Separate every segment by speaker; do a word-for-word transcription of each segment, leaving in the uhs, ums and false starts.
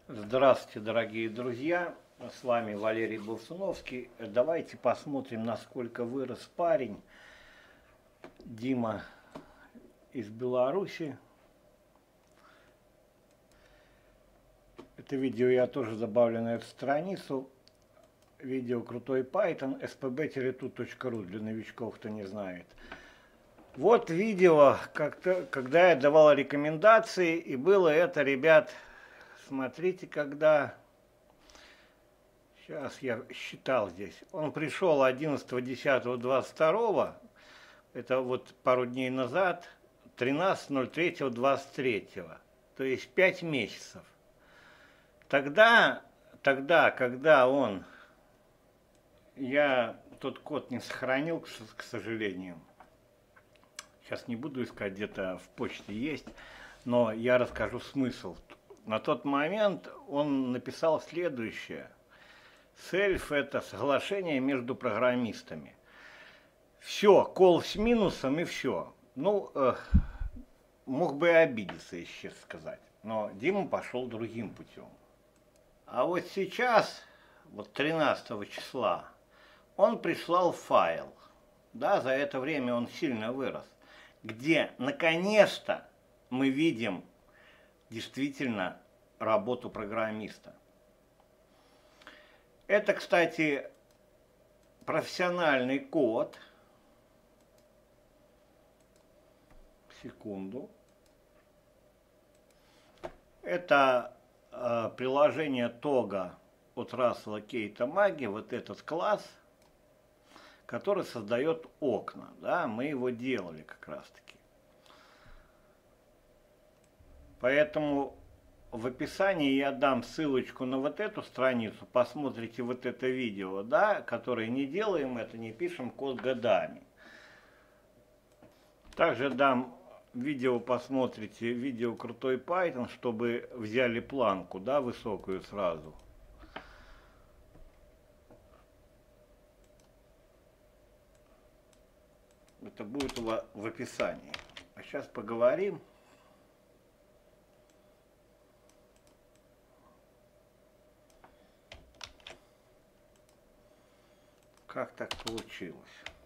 Speaker 1: Здравствуйте, дорогие друзья! С вами Валерий Болсуновский. Давайте посмотрим, насколько вырос парень. Дима из Беларуси. Это видео я тоже добавлю на эту страницу. Видео «Крутой Python» эс пи би ту точка ру для новичков, кто не знает. Вот видео, когда я давал рекомендации, и было это, ребят, смотрите, когда... Сейчас я считал здесь. Он пришел одиннадцатого десятого двадцать второго, это вот пару дней назад, тринадцатого ноль третьего двадцать третьего, то есть пять месяцев. Тогда, тогда, когда он, я тот код не сохранил, к сожалению. Сейчас не буду искать, где-то в почте есть, но я расскажу смысл. На тот момент он написал следующее. Сельф – это соглашение между программистами. Все, кол с минусом и все. Ну, э, мог бы и обидеться, если честно сказать. Но Дима пошел другим путем. А вот сейчас, вот тринадцатого числа, он прислал файл. Да, за это время он сильно вырос. Где, наконец-то, мы видим действительно работу программиста. Это, кстати, профессиональный код. Секунду. Это э, приложение Тога от Рассела Кейта Маги, вот этот класс, который создает окна. Да, мы его делали как раз-таки. Поэтому в описании я дам ссылочку на вот эту страницу, посмотрите вот это видео, да, которое не делаем это, не пишем код годами. Также дам видео, посмотрите видео «Крутой Python», чтобы взяли планку, да, высокую сразу. Это будет в описании. А сейчас поговорим. Как так получилось?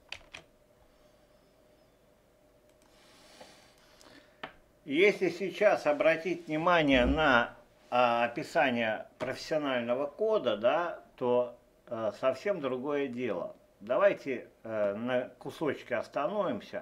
Speaker 1: Если сейчас обратить внимание на а, описание профессионального кода, да, то а, совсем другое дело. Давайте а, на кусочке остановимся.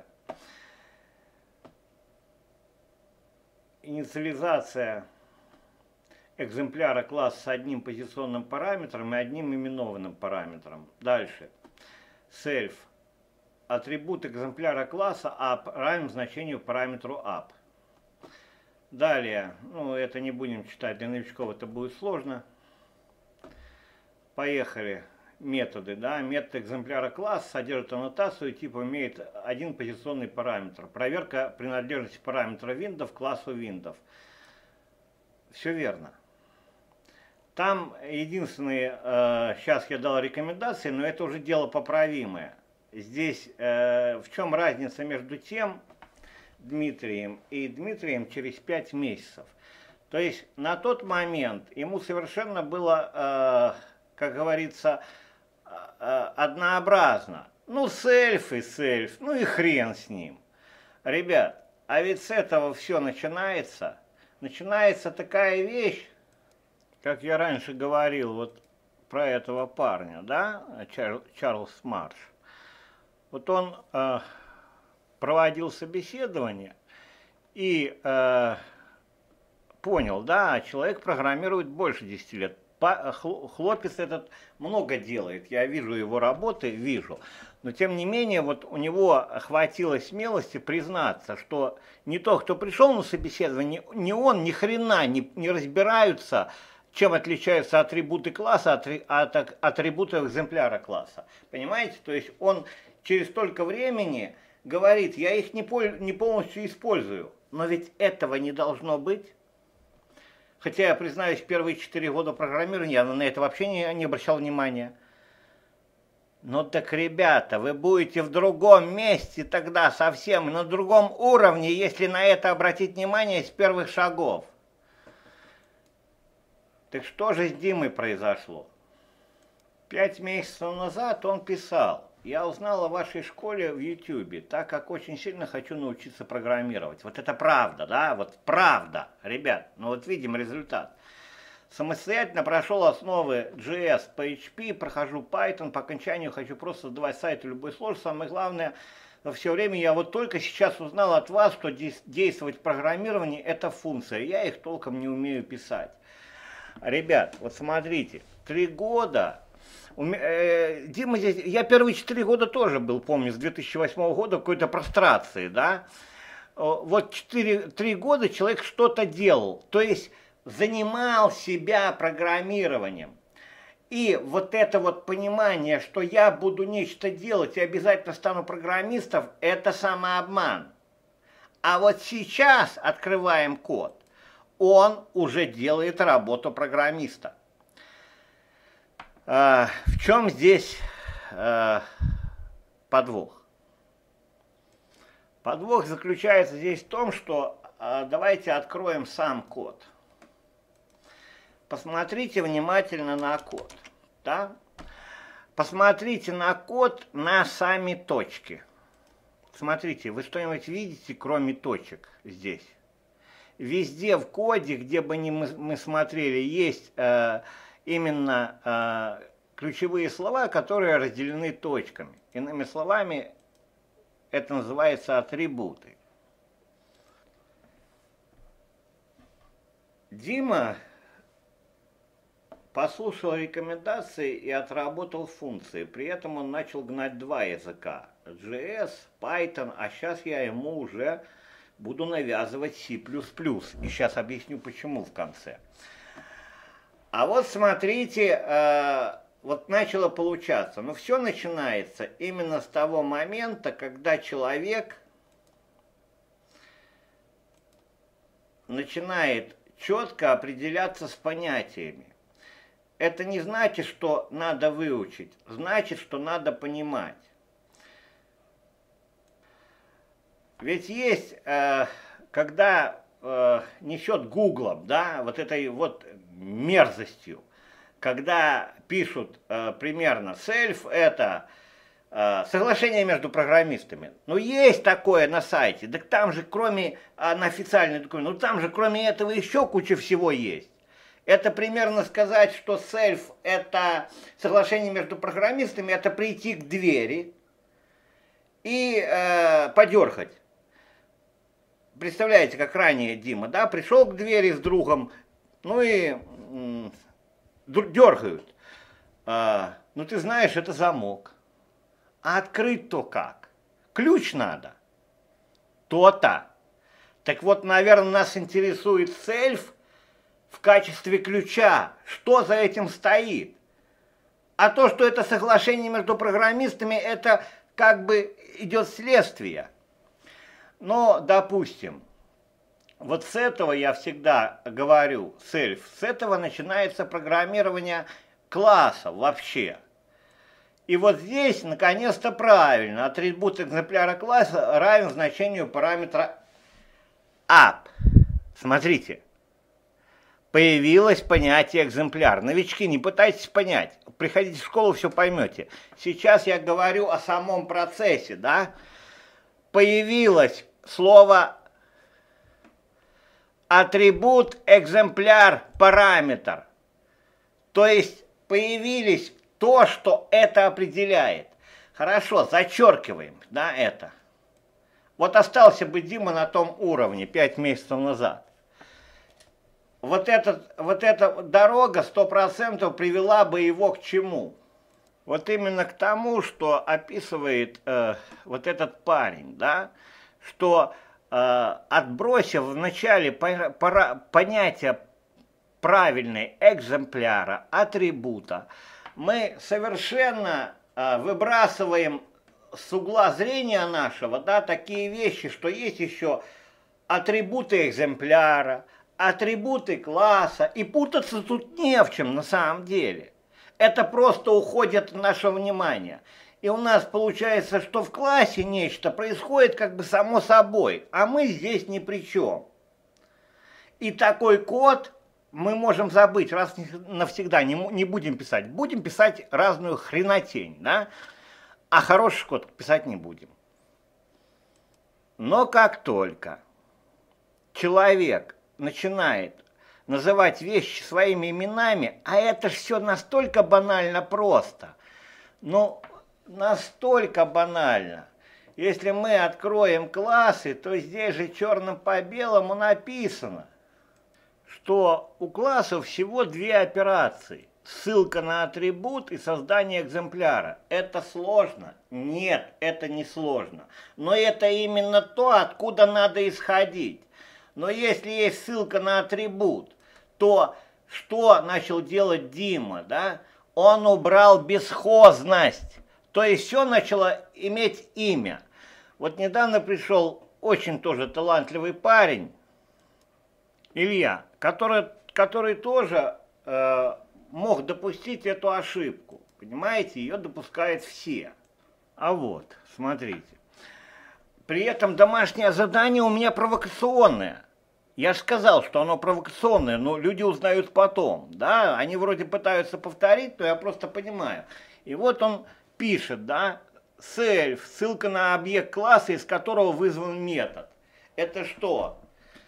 Speaker 1: Инициализация экземпляра класса с одним позиционным параметром и одним именованным параметром. Дальше. Self. Атрибут экземпляра класса app равен значению параметру app. Далее, ну это не будем читать, для новичков это будет сложно. Поехали. Методы. Да? Метод экземпляра класса содержит аннотацию типа имеет один позиционный параметр. Проверка принадлежности параметра Windows классу Windows. Все верно. Там единственное, э, сейчас я дал рекомендации, но это уже дело поправимое. Здесь э, в чем разница между тем Дмитрием и Дмитрием через пять месяцев? То есть на тот момент ему совершенно было, э, как говорится, э, однообразно. Ну, сельф и сельф, ну и хрен с ним. Ребят, а ведь с этого все начинается. Начинается такая вещь, как я раньше говорил вот про этого парня, да, Чар, Чарльз Марш. Вот он э, проводил собеседование и э, понял, да, человек программирует больше десяти лет. Хлопец этот много делает, я вижу его работы, вижу. Но тем не менее, вот у него хватило смелости признаться, что не тот, кто пришел на собеседование, ни он, ни хрена не, не разбираются, чем отличаются атрибуты класса от, от атрибутов экземпляра класса. Понимаете? То есть он через столько времени говорит, я их не, не полностью использую. Но ведь этого не должно быть. Хотя я признаюсь, первые четыре года программирования я на это вообще не, не обращал внимания. Ну так, ребята, вы будете в другом месте тогда совсем, на другом уровне, если на это обратить внимание с первых шагов. Так что же с Димой произошло? Пять месяцев назад он писал: я узнал о вашей школе в Ютубе, так как очень сильно хочу научиться программировать. Вот это правда, да? Вот правда, ребят. Ну вот видим результат. Самостоятельно прошел основы джей эс, пи эйч пи, прохожу Python, по окончанию хочу просто создавать сайты любой сложности. Самое главное, во все время я вот только сейчас узнал от вас, что действовать в программировании это функция. Я их толком не умею писать. Ребят, вот смотрите, три года... Дима здесь, я первые четыре года тоже был, помню, с две тысячи восьмого года в какой-то прострации, да. Вот четыре, три года человек что-то делал, то есть занимал себя программированием. И вот это вот понимание, что я буду нечто делать и обязательно стану программистом, это самообман. А вот сейчас открываем код, он уже делает работу программиста. А, в чем здесь а, подвох? Подвох заключается здесь в том, что а, давайте откроем сам код. Посмотрите внимательно на код. Да? Посмотрите на код на сами точки. Смотрите, вы что-нибудь видите, кроме точек здесь? Везде в коде, где бы ни мы, мы смотрели, есть... А, именно э, ключевые слова, которые разделены точками. Иными словами, это называется атрибуты. Дима послушал рекомендации и отработал функции. При этом он начал гнать два языка. джей эс, Python, а сейчас я ему уже буду навязывать си плюс плюс. И сейчас объясню, почему в конце. А вот смотрите, э, вот начало получаться. Но все начинается именно с того момента, когда человек начинает четко определяться с понятиями. Это не значит, что надо выучить, значит, что надо понимать. Ведь есть, э, когда э, несет гуглом, да, вот этой вот мерзостью, когда пишут э, примерно self, это э, соглашение между программистами. Ну, есть такое на сайте, так там же, кроме, э, на официальный документ, ну, там же, кроме этого, еще куча всего есть. Это примерно сказать, что self, это соглашение между программистами, это прийти к двери и э, подергать. Представляете, как ранее Дима, да, пришел к двери с другом, ну и м, дергают. А, ну ты знаешь, это замок. А открыть-то как? Ключ надо. То-то. Так вот, наверное, нас интересует self в качестве ключа. Что за этим стоит? А то, что это соглашение между программистами, это как бы идет следствие. Но, допустим, вот с этого я всегда говорю, self, с этого начинается программирование класса вообще. И вот здесь, наконец-то, правильно, атрибут экземпляра класса равен значению параметра app. Смотрите, появилось понятие экземпляр. Новички, не пытайтесь понять, приходите в школу, все поймете. Сейчас я говорю о самом процессе, да. Появилось слово атрибут, экземпляр, параметр. То есть появились то, что это определяет. Хорошо, зачеркиваем, да, это. Вот остался бы Дима на том уровне пять месяцев назад. Вот, этот, вот эта дорога сто процентов привела бы его к чему? Вот именно к тому, что описывает э, вот этот парень, да, что э, отбросив вначале пора, пора, понятие правильной экземпляра, атрибута, мы совершенно э, выбрасываем с угла зрения нашего, да, такие вещи, что есть еще атрибуты экземпляра, атрибуты класса, и путаться тут не в чем на самом деле. Это просто уходит от нашего внимания. И у нас получается, что в классе нечто происходит как бы само собой, а мы здесь ни при чем. И такой код мы можем забыть раз навсегда, не, не будем писать. Будем писать разную хренотень, да? А хороший код писать не будем. Но как только человек начинает называть вещи своими именами, а это же все настолько банально просто, ну, настолько банально. Если мы откроем классы, то здесь же черным по белому написано, что у классов всего две операции. Ссылка на атрибут и создание экземпляра. Это сложно? Нет, это не сложно. Но это именно то, откуда надо исходить. Но если есть ссылка на атрибут, то что начал делать Дима, да? Он убрал бесхозность. То есть все начало иметь имя. Вот недавно пришел очень тоже талантливый парень, Илья, который, который тоже э, мог допустить эту ошибку. Понимаете, ее допускают все. А вот, смотрите. При этом домашнее задание у меня провокационное. Я же сказал, что оно провокационное, но люди узнают потом. Да, они вроде пытаются повторить, но я просто понимаю. И вот он пишет, да, self, ссылка на объект класса, из которого вызван метод. Это что?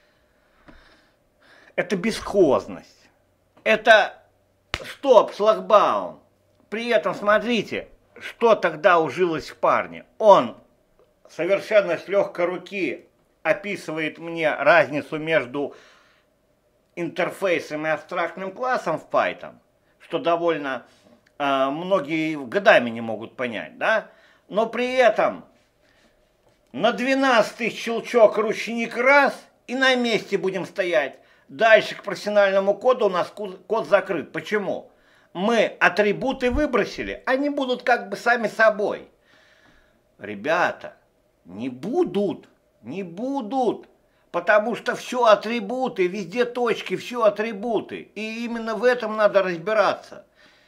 Speaker 1: Это бесхозность. Это стоп, шлагбаум. При этом, смотрите, что тогда ужилось в парне. Он совершенно с легкой руки описывает мне разницу между интерфейсом и абстрактным классом в Python, что довольно э, многие годами не могут понять, да? Но при этом на двенадцатый щелчок ручник раз и на месте будем стоять. Дальше к профессиональному коду у нас код закрыт. Почему? Мы атрибуты выбросили, они будут как бы сами собой. Ребята, не будут, не будут, потому что все атрибуты, везде точки, все атрибуты. И именно в этом надо разбираться.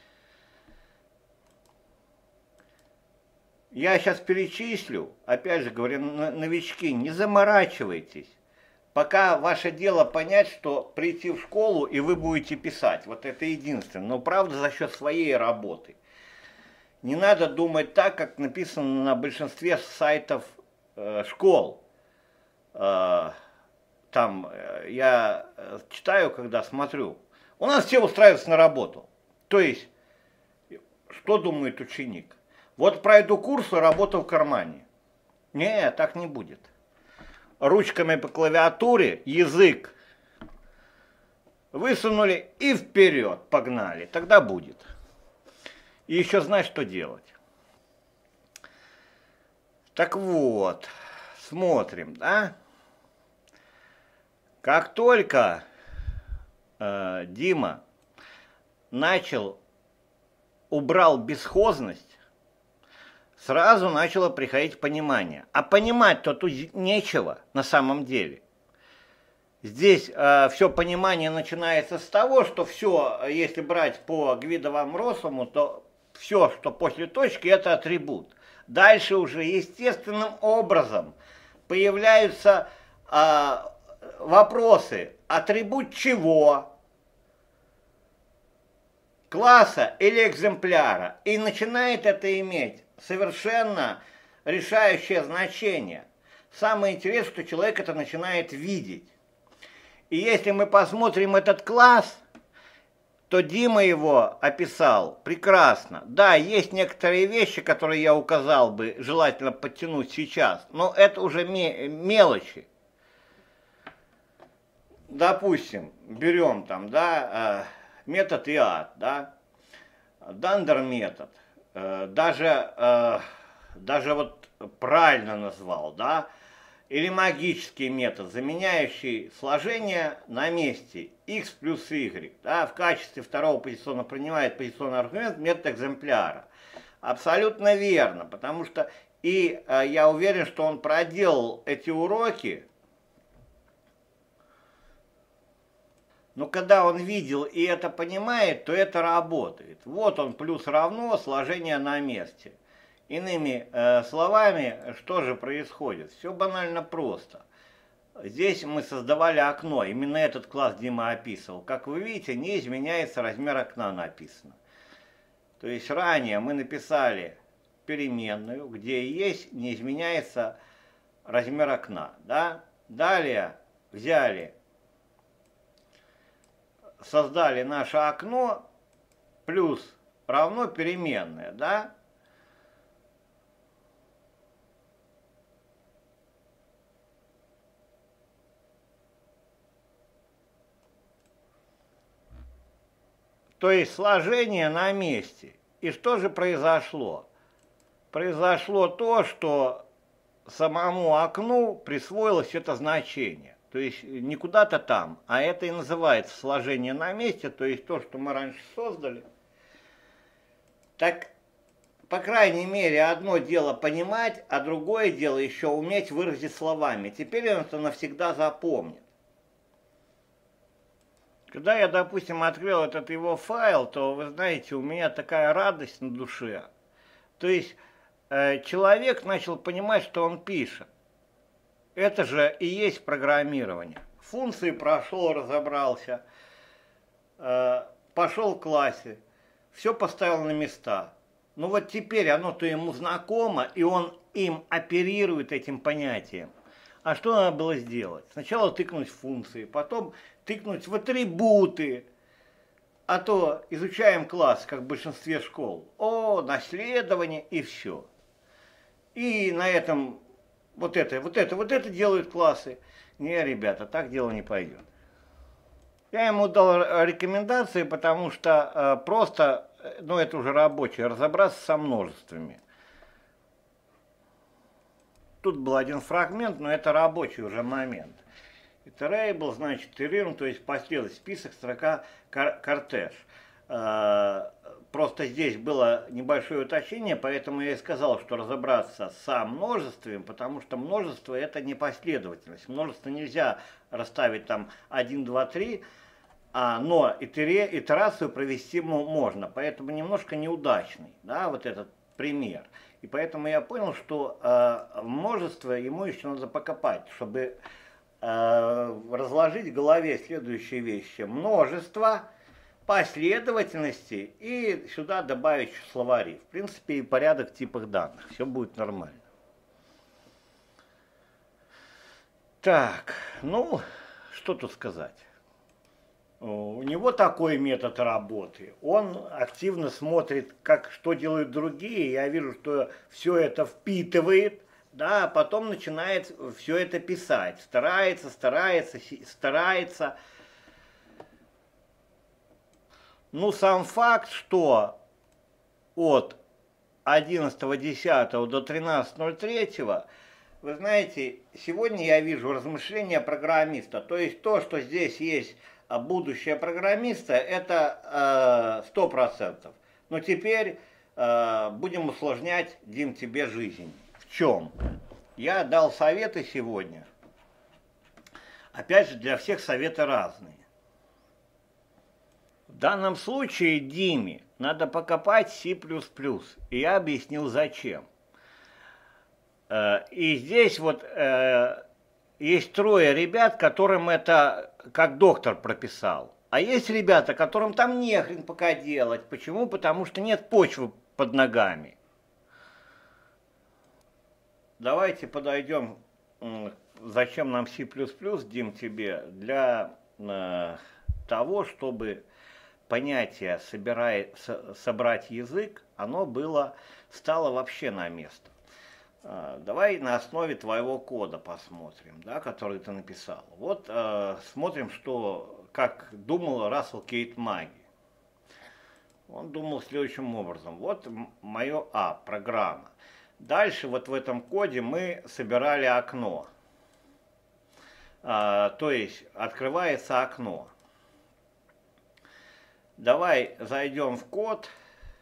Speaker 1: Я сейчас перечислю, опять же говорю, новички, не заморачивайтесь. Пока ваше дело понять, что прийти в школу и вы будете писать. Вот это единственное. Но правда за счет своей работы. Не надо думать так, как написано на большинстве сайтов э, школ. Э, там э, я читаю, когда смотрю. У нас все устраиваются на работу. То есть, что думает ученик? Вот пройду курс, и работа в кармане. Не, так не будет. Ручками по клавиатуре, язык высунули и вперед, погнали, тогда будет. И еще знать, что делать. Так вот, смотрим, да? Как только э, Дима начал, убрал бесхозность, сразу начало приходить понимание. А понимать-то тут нечего на самом деле. Здесь э, все понимание начинается с того, что все, если брать по Гвидовому Россуму, то все, что после точки, это атрибут. Дальше уже естественным образом появляются э, вопросы. Атрибут чего? Класса или экземпляра. И начинает это иметь совершенно решающее значение. Самое интересное, что человек это начинает видеть. И если мы посмотрим этот класс, то Дима его описал прекрасно. Да, есть некоторые вещи, которые я указал бы, желательно подтянуть сейчас, но это уже мелочи. Допустим, берем там, да, метод и ад, да, дандер метод. Даже, даже вот правильно назвал, да, или магический метод, заменяющий сложение на месте x плюс y, да, в качестве второго позиционного принимает позиционный аргумент метод экземпляра. Абсолютно верно, потому что и я уверен, что он проделал эти уроки, но когда он видел и это понимает, то это работает. Вот он плюс равно сложение на месте. Иными э, словами, что же происходит? Все банально просто. здесь мы создавали окно. Именно этот класс Дима описывал. Как вы видите, не изменяется размер окна написано. То есть ранее мы написали переменную, где есть, не изменяется размер окна. Да? Далее взяли, создали наше окно, плюс равно переменная, да? То есть сложение на месте. И что же произошло? Произошло то, что самому окну присвоилось это значение. То есть не куда-то там, а это и называется сложение на месте, то есть то, что мы раньше создали. Так, по крайней мере, одно дело понимать, а другое дело еще уметь выразить словами. Теперь он это навсегда запомнит. Когда я, допустим, открыл этот его файл, то, вы знаете, у меня такая радость на душе. То есть э, человек начал понимать, что он пишет. Это же и есть программирование. Функции прошел, разобрался, э, пошел в классе, все поставил на места. Ну вот теперь оно-то ему знакомо, и он им оперирует этим понятием. А что надо было сделать? Сначала тыкнуть в функции, потом тыкнуть в атрибуты. А то изучаем класс, как в большинстве школ. О, наследование и все. И на этом вот это, вот это, вот это делают классы. Не, ребята, так дело не пойдет. Я ему дал рекомендации, потому что э, просто, ну это уже рабочее, разобраться со множествами. Тут был один фрагмент, но это рабочий уже момент. Iterable, значит, iterable, то есть последовательный список, строка, кортеж. Просто здесь было небольшое уточнение, поэтому я и сказал, что разобраться со множеством, потому что множество это не последовательность. Множество нельзя расставить там один, два, три, а, но итере, итерацию провести можно, поэтому немножко неудачный, да, вот этот пример. И поэтому я понял, что э, множество ему еще надо покопать, чтобы э, разложить в голове следующие вещи. Множество, последовательности и сюда добавить словари. В принципе, и порядок типов данных. Все будет нормально. Так, ну, что тут сказать. У него такой метод работы. Он активно смотрит, как, что делают другие. Я вижу, что все это впитывает, да, а потом начинает все это писать. Старается, старается, старается. Ну, сам факт, что от одиннадцатого десятого до тринадцатого ноль третьего, вы знаете, сегодня я вижу размышления программиста. То есть то, что здесь есть будущее программиста, это сто процентов. Но теперь э, будем усложнять, Дим, тебе жизнь. В чем? Я дал советы сегодня. Опять же, для всех советы разные. В данном случае Диме надо покопать си плюс плюс. И я объяснил, зачем. Э, и здесь вот э, есть трое ребят, которым это как доктор прописал. А есть ребята, которым там нехрен пока делать. Почему? Потому что нет почвы под ногами. Давайте подойдем, зачем нам си плюс плюс, Дим, тебе, для э, того, чтобы понятие собирай, со, собрать язык, оно было, стало вообще на место. Э, давай на основе твоего кода посмотрим, да, который ты написал. Вот э, смотрим, что, как думал Рассел Кейт Маги. Он думал следующим образом. Вот мое А, программа. Дальше вот в этом коде мы собирали окно. А, то есть открывается окно. Давай зайдем в код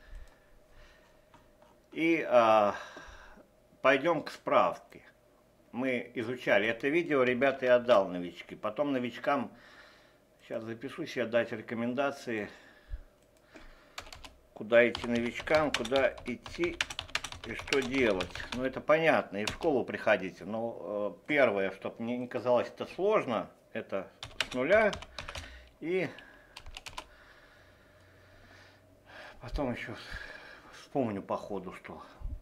Speaker 1: и а, пойдем к справке. Мы изучали это видео, ребята, я отдал новички. Потом новичкам, сейчас запишу себе, дать рекомендации, куда идти новичкам, куда идти И что делать? Ну, это понятно, и в школу приходите. Но э, первое, чтобы мне не казалось это сложно, это с нуля. И потом еще вспомню по ходу, что...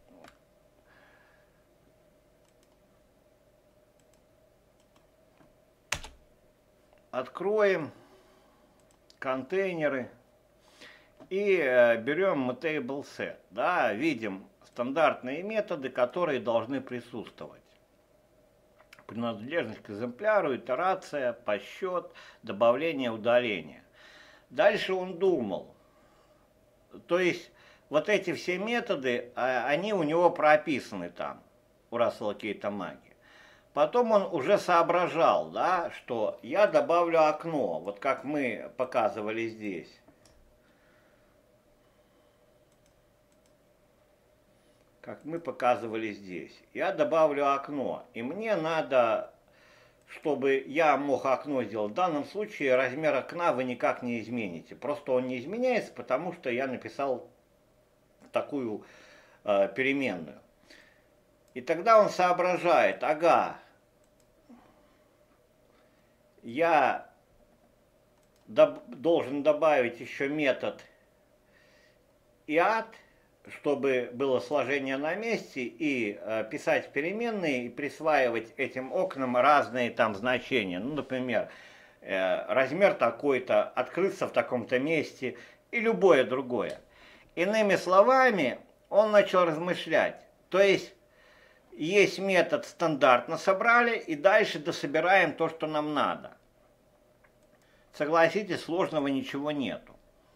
Speaker 1: Откроем контейнеры и э, берем mutable set. Да, видим стандартные методы, которые должны присутствовать. Принадлежность к экземпляру, итерация, подсчет, добавление, удаление. Дальше он думал. То есть вот эти все методы, они у него прописаны там, у Рассела Кейта Маги. Потом он уже соображал, да, что я добавлю окно, вот как мы показывали здесь. Как мы показывали здесь. Я добавлю окно, и мне надо, чтобы я мог окно сделать. В данном случае размер окна вы никак не измените. Просто он не изменяется, потому что я написал такую э, переменную. И тогда он соображает, ага, я доб- должен добавить еще метод iad, чтобы было сложение на месте, и э, писать переменные, и присваивать этим окнам разные там значения. Ну, например, э, размер такой-то, открыться в таком-то месте, и любое другое. Иными словами, он начал размышлять. То есть, есть метод стандартно собрали, и дальше дособираем то, что нам надо. Согласитесь, сложного ничего нету.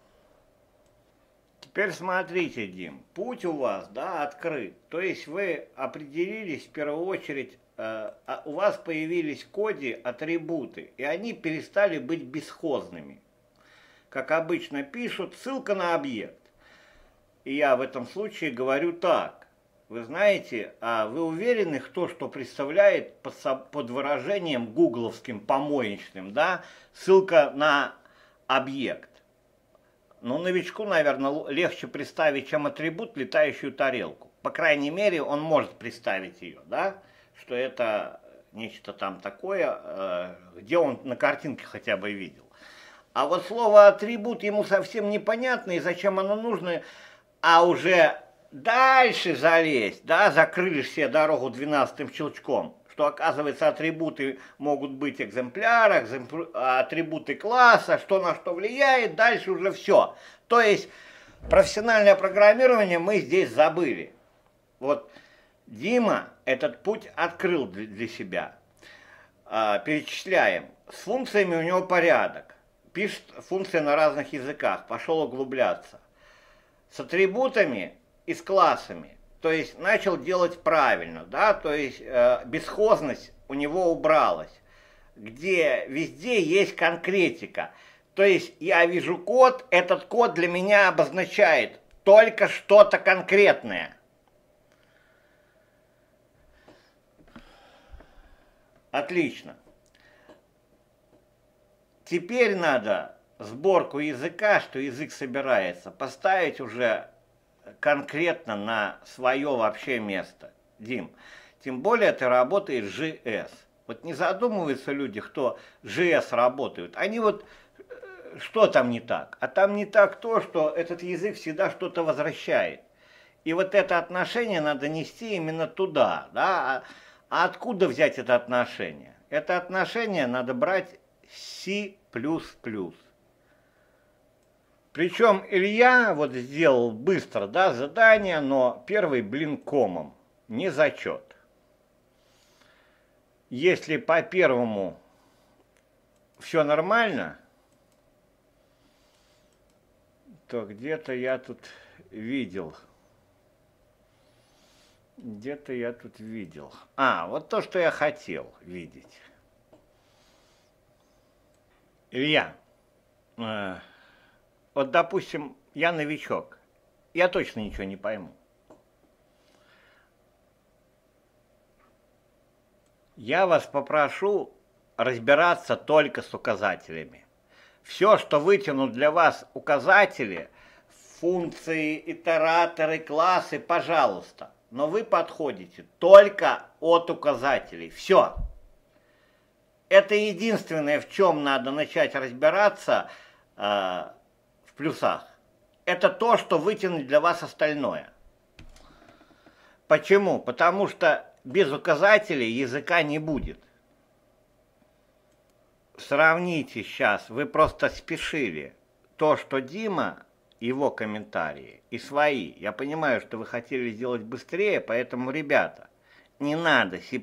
Speaker 1: Теперь смотрите, Дим, путь у вас, да, открыт. То есть вы определились в первую очередь, э, у вас появились в коде атрибуты, и они перестали быть бесхозными. Как обычно пишут, ссылка на объект. И я в этом случае говорю так. Вы знаете, а вы уверены, кто что представляет под, под выражением гугловским, помоечным, да, ссылка на объект? Ну, новичку, наверное, легче представить, чем атрибут летающую тарелку. По крайней мере, он может представить ее, да, что это нечто там такое, где он на картинке хотя бы видел. А вот слово атрибут ему совсем непонятно, и зачем оно нужно, а уже дальше залезть, да, закрыли все дорогу двенадцатым щелчком, что, оказывается, атрибуты могут быть экземпляра, экземпля... атрибуты класса, что на что влияет, дальше уже все. То есть профессиональное программирование мы здесь забыли. Вот Дима этот путь открыл для себя. А, перечисляем. С функциями у него порядок. Пишет функции на разных языках, пошел углубляться. С атрибутами и с классами. То есть начал делать правильно, да, то есть э, бесхозность у него убралась, где везде есть конкретика. То есть я вижу код, этот код для меня обозначает только что-то конкретное. Отлично. Теперь надо сборку языка, что язык собирается, поставить уже конкретно на свое вообще место, Дим. Тем более ты работаешь джей эс. Вот не задумываются люди, кто джей эс работают. Они вот, что там не так? А там не так то, что этот язык всегда что-то возвращает. И вот это отношение надо нести именно туда, да? А откуда взять это отношение? Это отношение надо брать с C++. Причем Илья вот сделал быстро, да, задание, но первый блин комом, не зачет. Если по первому все нормально, то где-то я тут видел. Где-то я тут видел. А, вот то, что я хотел видеть. Илья, э, вот, допустим, я новичок, я точно ничего не пойму. Я вас попрошу разбираться только с указателями. Все, что вытянут для вас указатели, функции, итераторы, классы, пожалуйста. но вы подходите только от указателей. Все. Это единственное, в чем надо начать разбираться э, в плюсах. Это то, что вытянет для вас остальное. Почему? Потому что без указателей языка не будет. Сравните сейчас, вы просто спешили то, что Дима, его комментарии и свои. Я понимаю, что вы хотели сделать быстрее, поэтому, ребята, не надо C++.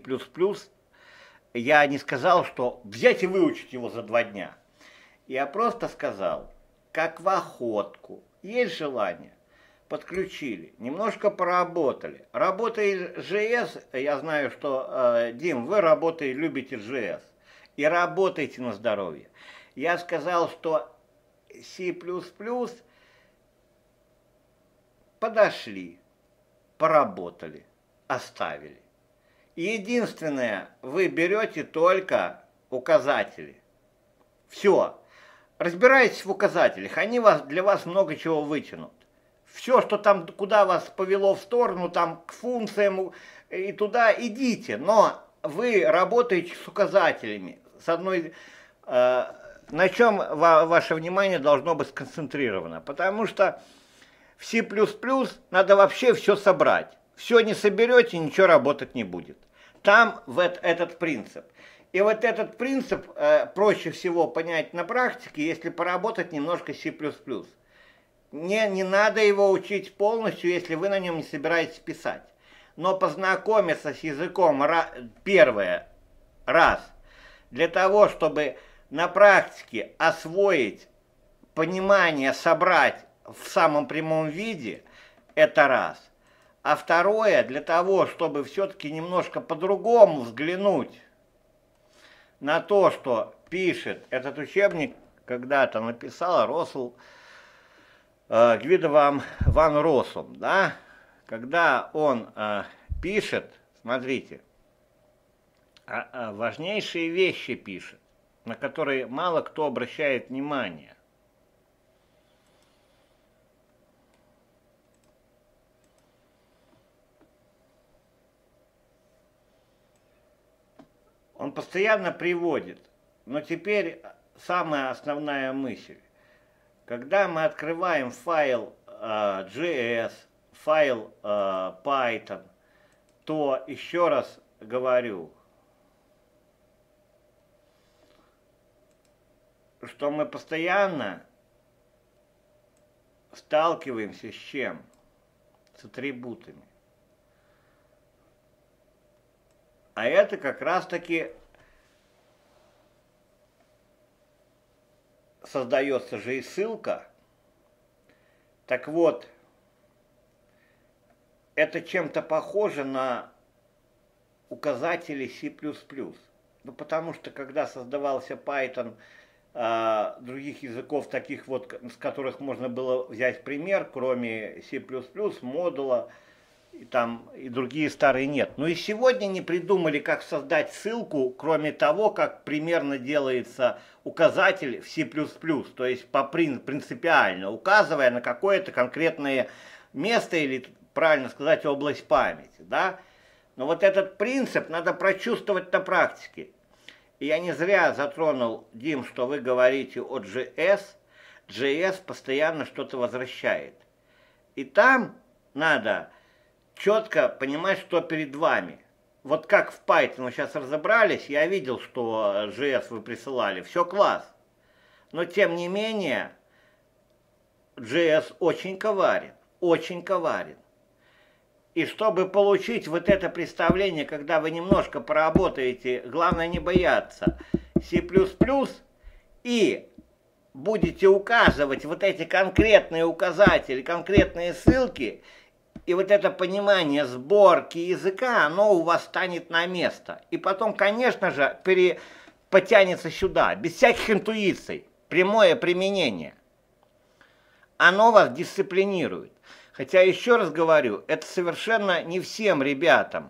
Speaker 1: Я не сказал, что взять и выучить его за два дня. Я просто сказал, как в охотку. Есть желание? Подключили, немножко поработали. Работает джей эс, я знаю, что, э, Дим, вы работаете, любите джей эс. И работаете на здоровье. Я сказал, что C++ подошли, поработали, оставили. Единственное, вы берете только указатели. Все. Разбирайтесь в указателях, они вас, для вас много чего вытянут. Все, что там, куда вас повело в сторону, там к функциям и туда идите, но вы работаете с указателями. С одной, э, на чем ва ваше внимание должно быть сконцентрировано, потому что в C++ надо вообще все собрать. Все не соберете, ничего работать не будет. Там вот этот принцип. И вот этот принцип э, проще всего понять на практике, если поработать немножко C++. Не, не надо его учить полностью, если вы на нем не собираетесь писать. Но познакомиться с языком первое раз, для того, чтобы на практике освоить понимание, собрать в самом прямом виде, это раз. А второе, для того, чтобы все-таки немножко по-другому взглянуть на то, что пишет этот учебник, когда-то написал Росл, э, Гвидо ван, ван Россум, да? Когда он э, пишет, смотрите, а, а важнейшие вещи пишет, на которые мало кто обращает внимание. Он постоянно приводит, но теперь самая основная мысль. Когда мы открываем файл э, джей эс, файл э, Python, то, еще раз говорю, что мы постоянно сталкиваемся с чем? С атрибутами. А это как раз-таки создается же и ссылка. Так вот, это чем-то похоже на указатели C++. Ну, потому что, когда создавался Python, а, других языков, таких вот, с которых можно было взять пример, кроме C++, модула, и там и другие старые нет. Но и сегодня не придумали, как создать ссылку, кроме того, как примерно делается указатель в C++, то есть по принципиально, указывая на какое-то конкретное место или, правильно сказать, область памяти, да? Но вот этот принцип надо прочувствовать на практике. И я не зря затронул, Дим, что вы говорите о джей эс. джей эс постоянно что-то возвращает. И там надо четко понимать, что перед вами. Вот как в Python вы сейчас разобрались, я видел, что джей эс вы присылали, все класс. Но тем не менее, джей эс очень коварен, очень коварен. И чтобы получить вот это представление, когда вы немножко поработаете, главное не бояться, C++, и будете указывать вот эти конкретные указатели, конкретные ссылки, и вот это понимание сборки языка, оно у вас станет на место. И потом, конечно же, пере... потянется сюда, без всяких интуиций, прямое применение. Оно вас дисциплинирует. Хотя, еще раз говорю, это совершенно не всем ребятам.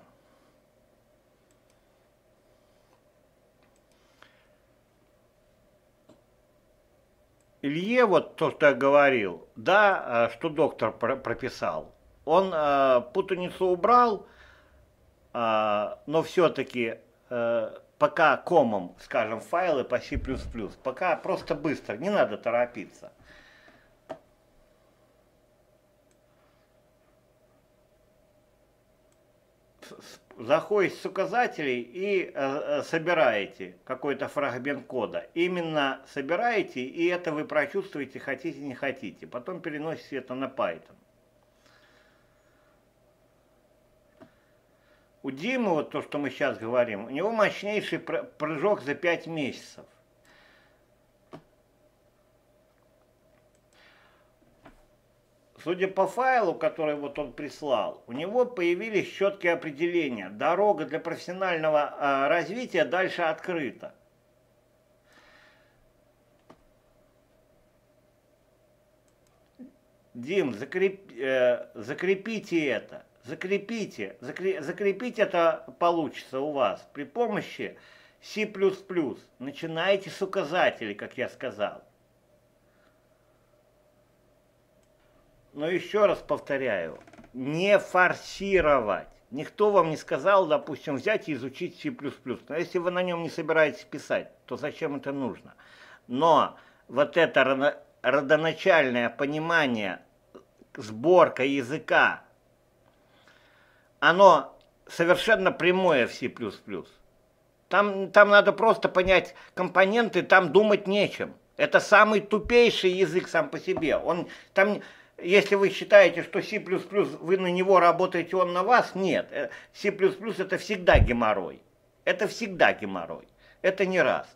Speaker 1: Илье, вот то, что я говорил, да, что доктор прописал, Он э, путаницу убрал, э, но все-таки э, пока комом, скажем, файлы по C++, пока просто быстро, не надо торопиться. Заходите с указателей и э, собираете какой-то фрагмент кода. Именно собираете, и это вы прочувствуете, хотите, не хотите. Потом переносите это на Python. У Димы, вот то, что мы сейчас говорим, у него мощнейший прыжок за пять месяцев. Судя по файлу, который вот он прислал, у него появились четкие определения. Дорога для профессионального э, развития дальше открыта. Дим, закреп, э, закрепите это. Закрепите. Закреп, закрепить это получится у вас при помощи C++. Начинайте с указателей, как я сказал. Но еще раз повторяю, не форсировать. Никто вам не сказал, допустим, взять и изучить C++. Но если вы на нем не собираетесь писать, то зачем это нужно? Но вот это родоначальное понимание, сборка языка, оно совершенно прямое в C++. Там, там надо просто понять компоненты, там думать нечем. Это самый тупейший язык сам по себе. Он там... Если вы считаете, что C++, вы на него работаете, он на вас, нет. C++ это всегда геморрой. Это всегда геморрой. Это не Rust.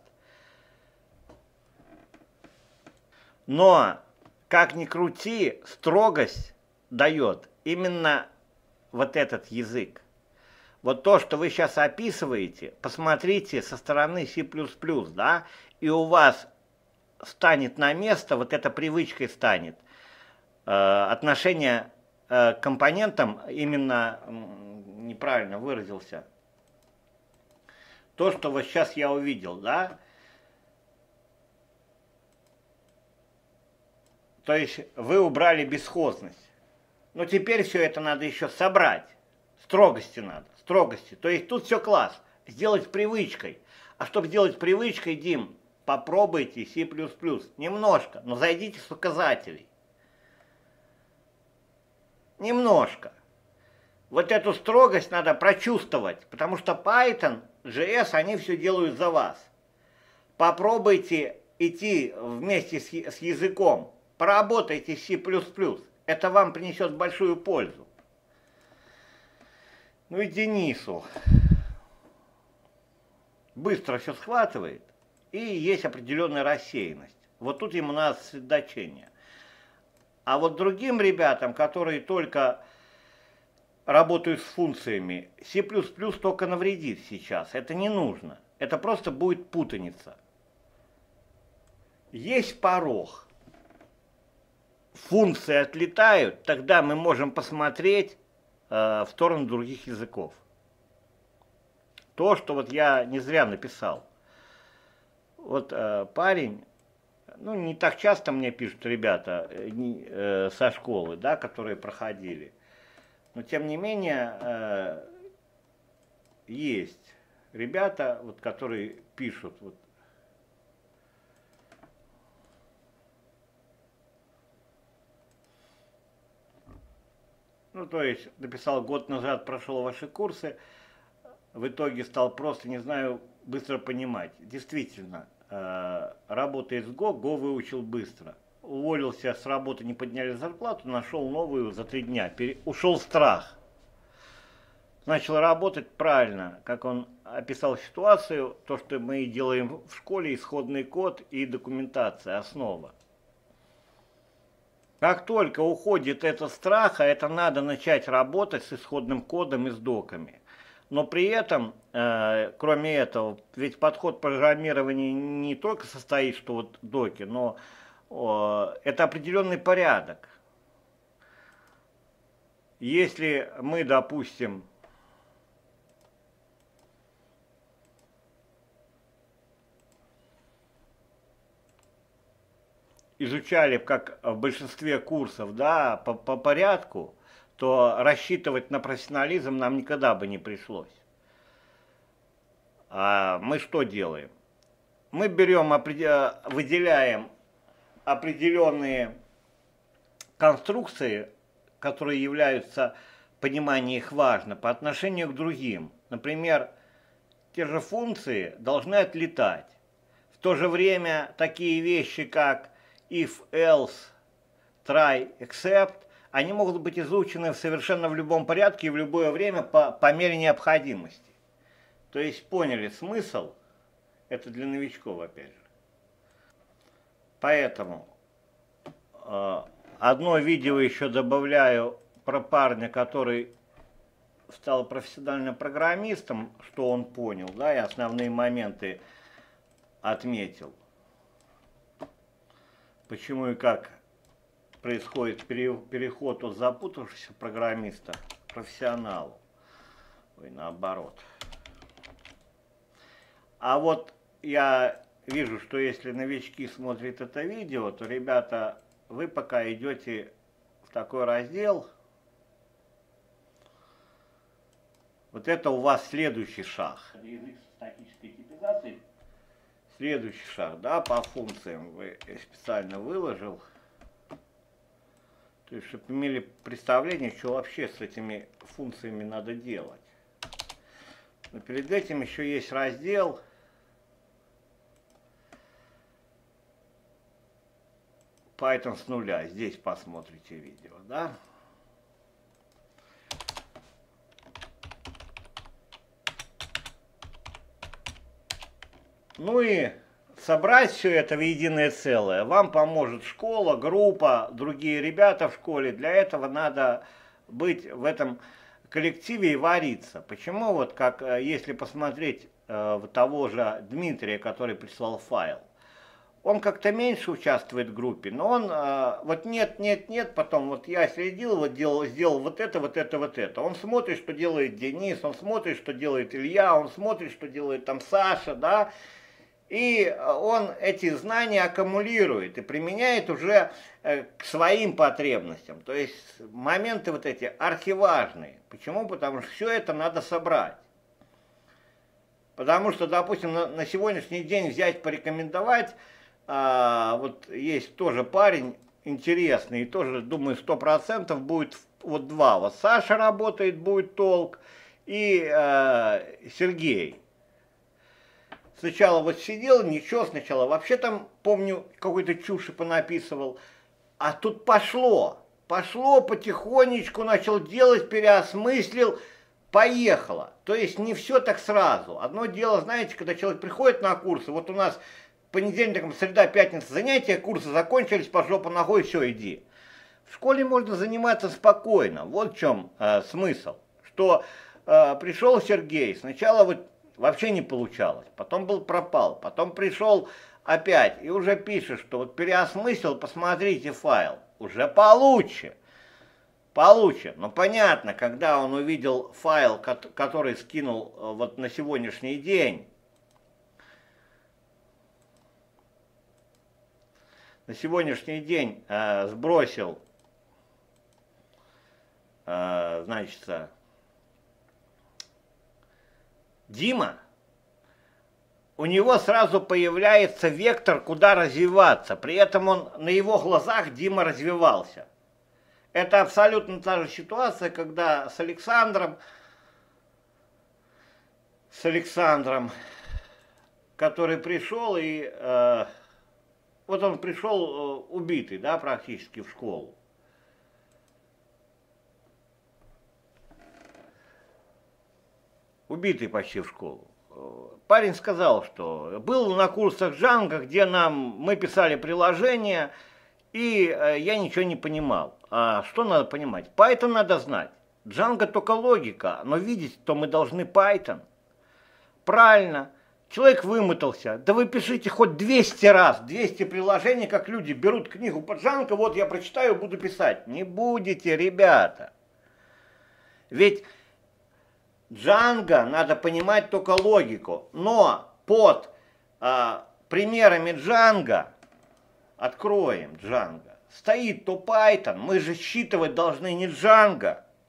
Speaker 1: Но, как ни крути, строгость дает именно вот этот язык. Вот то, что вы сейчас описываете, посмотрите со стороны C++, да, и у вас станет на место, вот эта привычкой станет, отношение к компонентам, именно неправильно выразился, то, что вот сейчас я увидел, да, то есть вы убрали бесхозность, но теперь все это надо еще собрать, строгости надо, строгости, то есть тут все класс, сделать привычкой, а чтобы сделать привычкой, Дим, попробуйте C++, немножко, но зайдите с указателей. Немножко. Вот эту строгость надо прочувствовать, потому что Python, джей эс, они все делают за вас. Попробуйте идти вместе с, с языком, поработайте с C++. Это вам принесет большую пользу. Ну и Денису. Быстро все схватывает, и есть определенная рассеянность. Вот тут ему надо сосредоточение. А вот другим ребятам, которые только работают с функциями, C++ только навредит сейчас. Это не нужно. Это просто будет путаница. Есть порог. Функции отлетают, тогда мы можем посмотреть э, в сторону других языков. То, что вот я не зря написал. Вот э, парень... Ну, не так часто мне пишут ребята э, со школы, да, которые проходили. Но, тем не менее, э, есть ребята, вот, которые пишут. Вот. Ну, то есть, написал, год назад прошел ваши курсы, в итоге стал просто, не знаю, быстро понимать. Действительно. Работает с Go, Go выучил быстро. Уволился с работы, не подняли зарплату, нашел новую за три дня. Пере... Ушел страх. Начал работать правильно, как он описал ситуацию, то, что мы делаем в школе, исходный код и документация, основа. Как только уходит этот страх, а это надо начать работать с исходным кодом и с доками. Но при этом, э, кроме этого, ведь подход программирования не только состоит, что вот доки, но э, это определенный порядок. Если мы, допустим, изучали, как в большинстве курсов, да, по, по порядку, то рассчитывать на профессионализм нам никогда бы не пришлось. А мы что делаем? Мы берем, выделяем определенные конструкции, которые являются, понимание их важно, по отношению к другим. Например, те же функции должны отлетать. В то же время такие вещи, как if, else, try, except, они могут быть изучены совершенно в любом порядке и в любое время по, по мере необходимости. То есть поняли смысл? Это для новичков, опять же. Поэтому э, одно видео еще добавляю про парня, который стал профессиональным программистом, что он понял, да, и основные моменты отметил. Почему и как происходит переход от запутавшегося программиста к профессионалу. Ой, наоборот. А вот я вижу, что если новички смотрят это видео, то, ребята, вы пока идете в такой раздел. Вот это у вас следующий шаг. Язык статической типизации. Следующий шаг, да, по функциям вы специально выложил. То есть, чтобы имели представление, что вообще с этими функциями надо делать. Но перед этим еще есть раздел Python с нуля. Здесь посмотрите видео, да? Ну и собрать все это в единое целое вам поможет школа, группа, другие ребята в школе. Для этого надо быть в этом коллективе и вариться. Почему? Вот как если посмотреть э, того же Дмитрия, который прислал файл. Он как-то меньше участвует в группе, но он э, вот нет, нет, нет, потом вот я следил, вот делал, сделал вот это, вот это, вот это. Он смотрит, что делает Денис, он смотрит, что делает Илья, он смотрит, что делает там Саша, да. И он эти знания аккумулирует и применяет уже э, к своим потребностям. То есть моменты вот эти архиважные. Почему? Потому что все это надо собрать. Потому что, допустим, на, на сегодняшний день взять, порекомендовать, а, вот есть тоже парень интересный, и тоже, думаю, сто процентов будет вот два. Вот Саша работает, будет толк, и а, Сергей. Сначала вот сидел, ничего, сначала вообще там, помню, какой-то чуши понаписывал, а тут пошло, пошло потихонечку, начал делать, переосмыслил, поехало. То есть не все так сразу. Одно дело, знаете, когда человек приходит на курсы, вот у нас понедельник, среда, пятница занятия, курсы закончились, пошло по ногой, все, иди. В школе можно заниматься спокойно, вот в чем э, смысл. Что э, пришел Сергей, сначала вот вообще не получалось, потом был пропал, потом пришел опять и уже пишет, что вот переосмыслил, посмотрите файл, уже получше, получше. Но понятно, когда он увидел файл, который скинул вот на сегодняшний день, на сегодняшний день э, сбросил, э, значит, Дима, у него сразу появляется вектор, куда развиваться. При этом он, на его глазах Дима развивался. Это абсолютно та же ситуация, когда с Александром, с Александром, который пришел и, э, вот он пришел э, убитый, да, практически в школу. Убитый почти в школу. Парень сказал, что был на курсах Django, где нам, мы писали приложение, и э, я ничего не понимал. А что надо понимать? Python надо знать. Django только логика, но видеть-то мы должны Python. Правильно. Человек вымотался. Да вы пишите хоть двести раз, двести приложений, как люди берут книгу по Django, вот я прочитаю, буду писать. Не будете, ребята. Ведь Django надо понимать только логику, но под а, примерами Django, откроем Django, стоит то Python, мы же считывать должны не Django,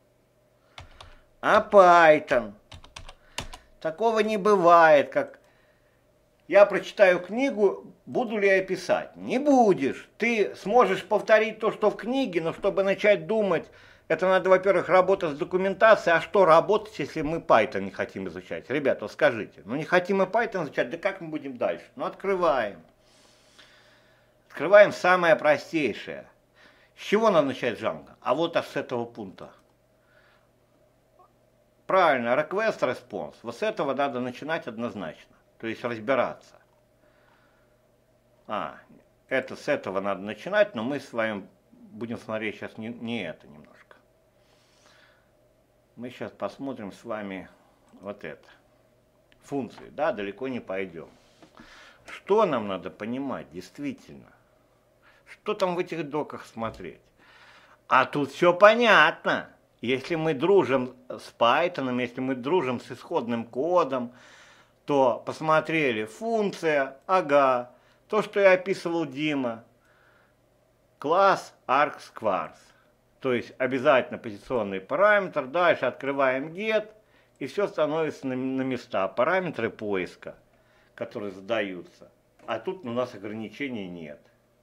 Speaker 1: а Python. Такого не бывает, как я прочитаю книгу, буду ли я писать? Не будешь. Ты сможешь повторить то, что в книге, но чтобы начать думать, это надо, во-первых, работать с документацией. А что работать, если мы Python не хотим изучать? Ребята, вот скажите, ну не хотим мы Python изучать, да как мы будем дальше? Ну открываем. Открываем самое простейшее. С чего надо начать Django? А вот аж с этого пункта. Правильно, request response. Вот с этого надо начинать однозначно. То есть разбираться. А, это с этого надо начинать, но мы с вами будем смотреть сейчас не, не это немножко. Мы сейчас посмотрим с вами вот это. Функции, да, далеко не пойдем. Что нам надо понимать действительно? Что там в этих доках смотреть? А тут все понятно. Если мы дружим с Python, если мы дружим с исходным кодом, то посмотрели функция, ага, то, что я описывал Дима, класс args_quarks. То есть обязательно позиционный параметр, дальше открываем get, и все становится на, на места. Параметры поиска, которые задаются. А тут у нас ограничений нет.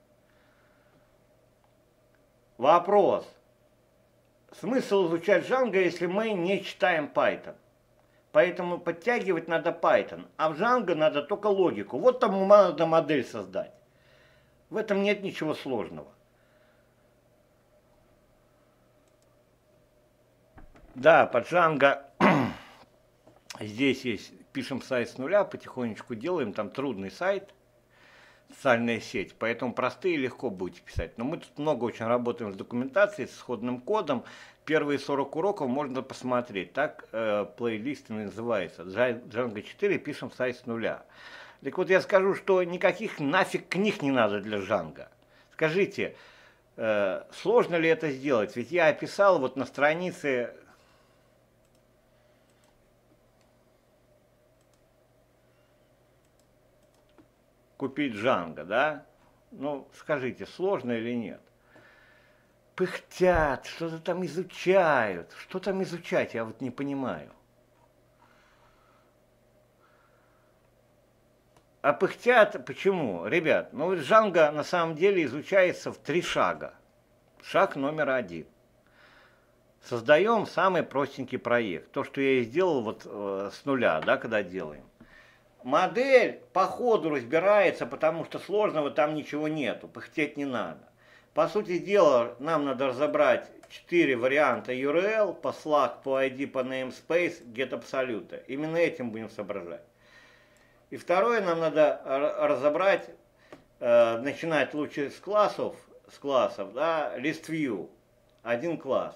Speaker 1: Вопрос. Смысл изучать Django, если мы не читаем Python? Поэтому подтягивать надо Python, а в Django надо только логику. Вот там надо модель создать. В этом нет ничего сложного. Да, по Django здесь есть, пишем сайт с нуля, потихонечку делаем, там трудный сайт, социальная сеть, поэтому простые легко будете писать. Но мы тут много очень работаем с документацией, с исходным кодом. Первые сорок уроков можно посмотреть. Так э, плейлист называется. Django четыре пишем сайт с нуля. Так вот я скажу, что никаких нафиг книг не надо для Django. Скажите, э, сложно ли это сделать? Ведь я описал вот на странице... Купить Django, да? Ну, скажите, сложно или нет? Пыхтят, что-то там изучают. Что там изучать, я вот не понимаю. А пыхтят почему? Ребят, ну Django на самом деле изучается в три шага. Шаг номер один. Создаем самый простенький проект. То, что я и сделал вот э, с нуля, да, когда делаем. Модель по ходу разбирается, потому что сложного там ничего нету, пыхтеть не надо. По сути дела, нам надо разобрать четыре варианта ю ар эл, по слаг, по ай ди, по namespace, get absolute. Именно этим будем соображать. И второе, нам надо разобрать, э, начинать лучше с классов, с классов, да, list view, один класс.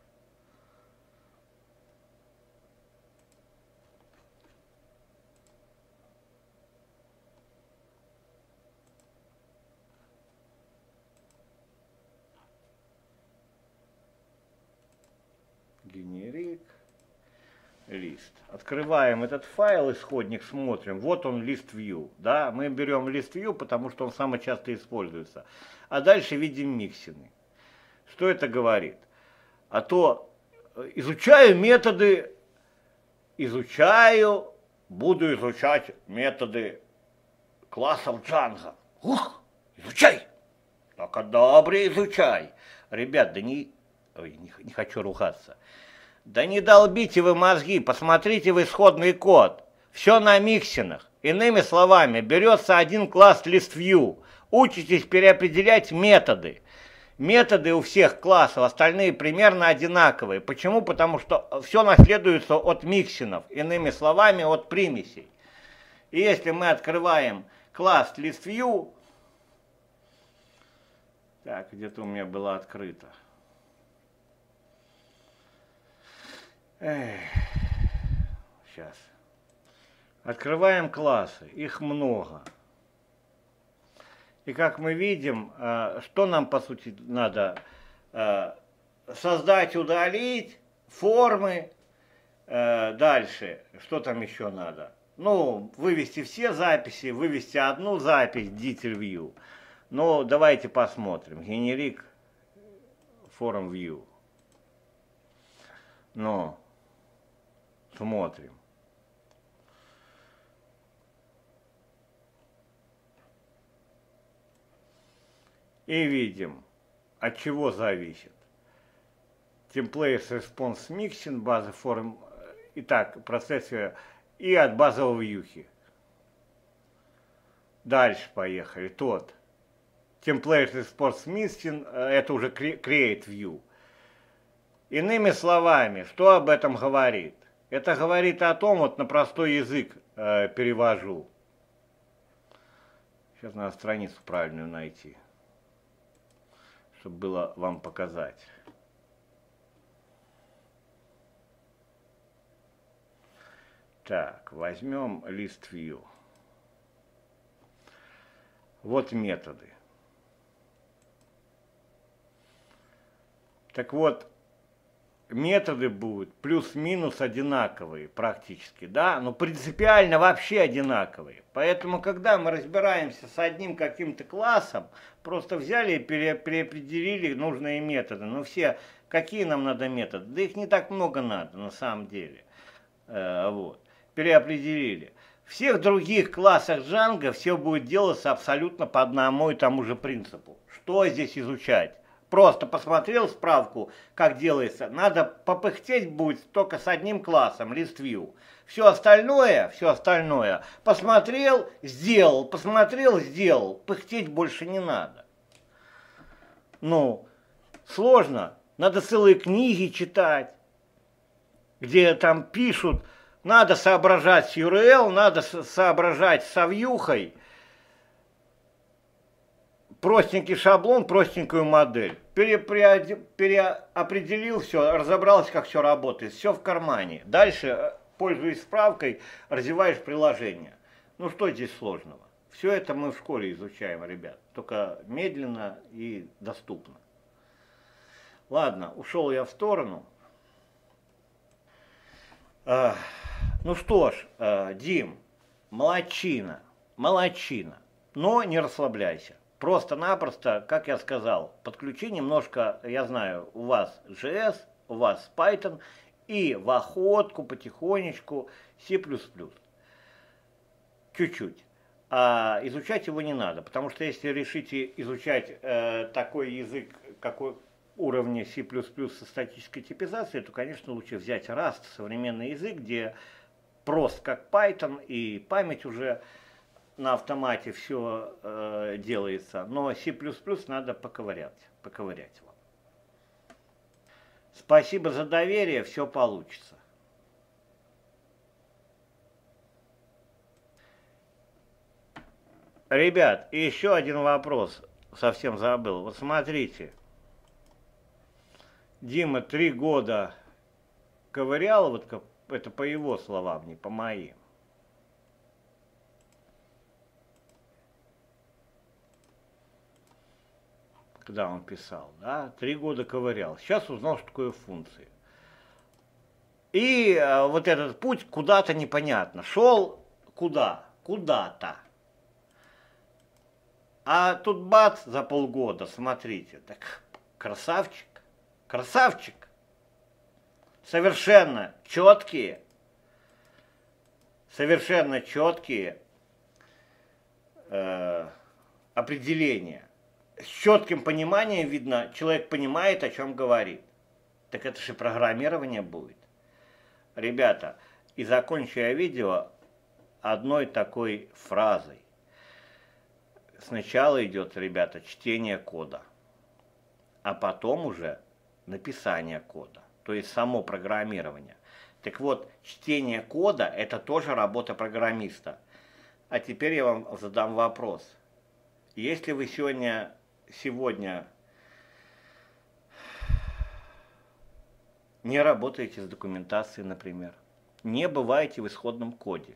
Speaker 1: Генерик, лист. Открываем этот файл, исходник, смотрим. Вот он, list view. Да? Мы берем list view, потому что он самый часто используется. А дальше видим миксины. Что это говорит? А то изучаю методы, изучаю, буду изучать методы классов Django. Ух, изучай! Так, добре, изучай. Ребят, да не... Ой, не, не хочу ругаться. Да не долбите вы мозги, посмотрите в исходный код. Все на миксинах. Иными словами, берется один класс ListView. Учитесь переопределять методы. Методы у всех классов, остальные примерно одинаковые. Почему? Потому что все наследуется от миксинов. Иными словами, от примесей. И если мы открываем класс ListView... Так, где-то у меня было открыто. Эх, сейчас. Открываем классы, их много. И как мы видим, что нам по сути надо? Создать, удалить, формы. Дальше, что там еще надо? Ну, вывести все записи, вывести одну запись, detail view. Ну, давайте посмотрим. Generic form view. Ну, Смотрим. И видим, от чего зависит. Templates Response Mixing, база форм, итак, процессы и от базового вьюхи. Дальше поехали. Тот. Template Response Mixing, это уже Create View. Иными словами, что об этом говорит? Это говорит о том, вот на простой язык э, перевожу. Сейчас надо страницу правильную найти, чтобы было вам показать. Так, возьмем List View. Вот методы. Так вот, методы будут плюс-минус одинаковые практически, да, но принципиально вообще одинаковые. Поэтому, когда мы разбираемся с одним каким-то классом, просто взяли и пере, переопределили нужные методы. Ну все, какие нам надо методы? Да их не так много надо на самом деле. Э, вот. Переопределили. В всех других классах Django все будет делаться абсолютно по одному и тому же принципу. Что здесь изучать? Просто посмотрел справку, как делается. Надо попыхтеть будет только с одним классом, ListView. Все остальное, все остальное, посмотрел, сделал, посмотрел, сделал. Пыхтеть больше не надо. Ну, сложно. Надо целые книги читать, где там пишут, надо соображать с ю ар эл, надо соображать с вьюхой. Простенький шаблон, простенькую модель. Переопределил все, разобрался, как все работает, все в кармане. Дальше, пользуясь справкой, развиваешь приложение. Ну что здесь сложного? Все это мы в школе изучаем, ребят, только медленно и доступно. Ладно, ушел я в сторону. А, ну что ж, а, Дим, молодчина, молодчина, но не расслабляйся. Просто-напросто, как я сказал, подключи немножко, я знаю, у вас джей эс, у вас Python, и в охотку потихонечку C++. Чуть-чуть. А изучать его не надо, потому что если решите изучать э, такой язык, какой уровня C++ со статической типизацией, то, конечно, лучше взять Rust, современный язык, где прост как Python, и память уже на автомате все э, делается, но C++ надо поковырять, поковырять вам. Спасибо за доверие, все получится. Ребят, и еще один вопрос, совсем забыл. Вот смотрите, Дима три года ковырял, вот это по его словам, не по моим. Когда он писал, да, три года ковырял. Сейчас узнал, что такое функции. И э, вот этот путь куда-то непонятно. Шел куда? Куда-то. А тут бац, за полгода, смотрите, так красавчик, красавчик. Совершенно четкие, совершенно четкие э, определения. С четким пониманием видно, человек понимает, о чем говорит. Так это же программирование будет. Ребята, и закончу я видео одной такой фразой. Сначала идет, ребята, чтение кода, а потом уже написание кода, то есть само программирование. Так вот, чтение кода – это тоже работа программиста. А теперь я вам задам вопрос. Если вы сегодня... Сегодня не работаете с документацией, например, не бываете в исходном коде,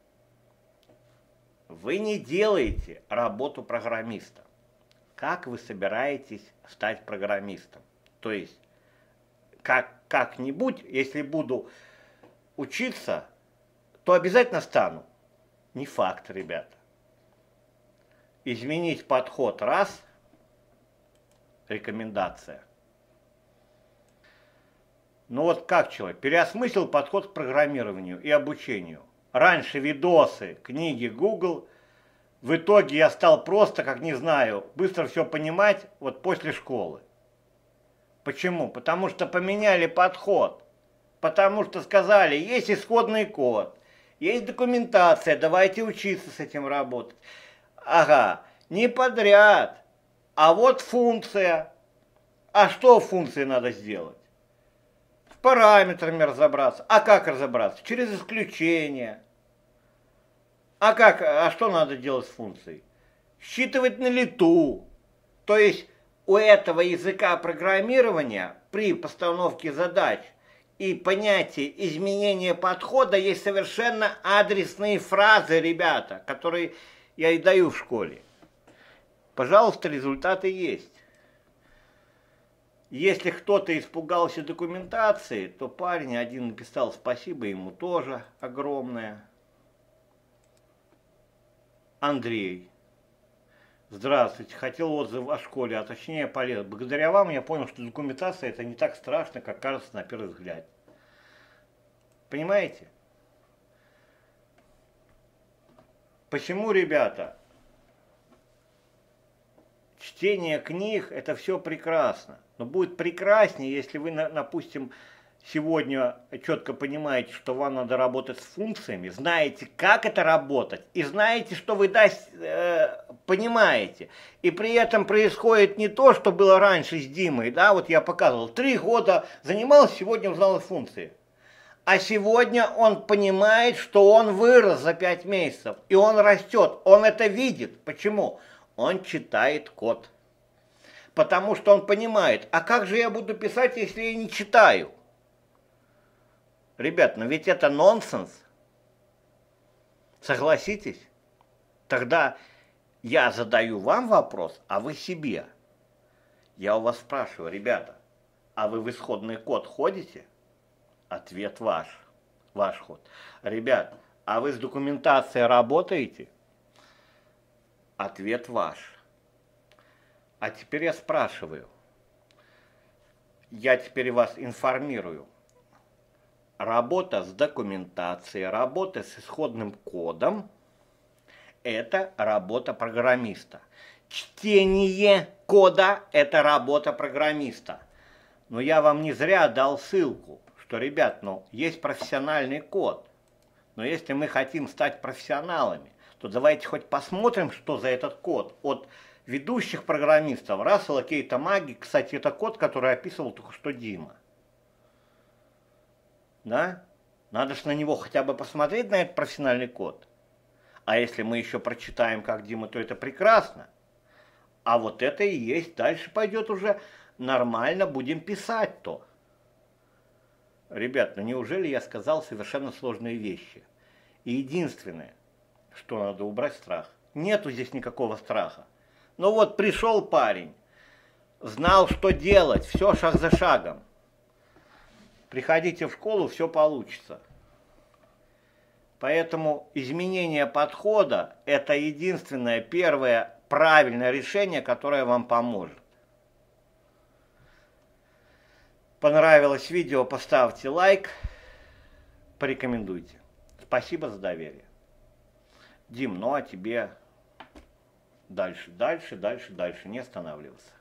Speaker 1: вы не делаете работу программиста. Как вы собираетесь стать программистом? То есть, как, как-нибудь, если буду учиться, то обязательно стану. Не факт, ребята. Изменить подход раз – рекомендация. Ну вот как человек переосмыслил подход к программированию и обучению. Раньше видосы, книги, Google. В итоге я стал просто, как не знаю, быстро все понимать вот после школы. Почему? Потому что поменяли подход. Потому что сказали, есть исходный код, есть документация, давайте учиться с этим работать. Ага, не подряд, а вот функция. А что в функции надо сделать? С параметрами разобраться. А как разобраться? Через исключение. А как, а что надо делать с функцией? Считывать на лету. То есть у этого языка программирования при постановке задач и понятии изменения подхода есть совершенно адресные фразы, ребята, которые я и даю в школе. Пожалуйста, результаты есть. Если кто-то испугался документации, то парень один написал спасибо ему тоже огромное. Андрей. Здравствуйте. Хотел отзыв о школе, а точнее полез. Благодаря вам я понял, что документация это не так страшно, как кажется на первый взгляд. Понимаете? Почему, ребята? Чтение книг это все прекрасно. Но будет прекраснее, если вы, допустим, сегодня четко понимаете, что вам надо работать с функциями, знаете, как это работать, и знаете, что вы даст, э, понимаете. И при этом происходит не то, что было раньше с Димой, да, вот я показывал, три года занимался, сегодня узнал функции. А сегодня он понимает, что он вырос за пять месяцев, и он растет, он это видит. Почему? Он читает код. Потому что он понимает, а как же я буду писать, если я не читаю? Ребят, но ведь это нонсенс. Согласитесь? Тогда я задаю вам вопрос, а вы себе. Я у вас спрашиваю, ребята, а вы в исходный код ходите? Ответ ваш. Ваш ход. Ребят, а вы с документацией работаете? Ответ ваш. А теперь я спрашиваю. Я теперь вас информирую. Работа с документацией, работа с исходным кодом – это работа программиста. Чтение кода – это работа программиста. Но я вам не зря дал ссылку, что, ребят, ну, есть профессиональный код. Но если мы хотим стать профессионалами, то давайте хоть посмотрим, что за этот код. От ведущих программистов, Рассела Кейта Маги, кстати, это код, который описывал только что Дима. Да? Надо же на него хотя бы посмотреть, на этот профессиональный код. А если мы еще прочитаем, как Дима, то это прекрасно. А вот это и есть. Дальше пойдет уже нормально, будем писать то. Ребят, ну неужели я сказал совершенно сложные вещи? И единственное, что надо убрать страх. Нету здесь никакого страха. Ну вот пришел парень, знал, что делать, все шаг за шагом. Приходите в школу, все получится. Поэтому изменение подхода – это единственное, первое правильное решение, которое вам поможет. Понравилось видео, поставьте лайк, порекомендуйте. Спасибо за доверие. Дим, ну а тебе дальше, дальше, дальше, дальше, не останавливаться.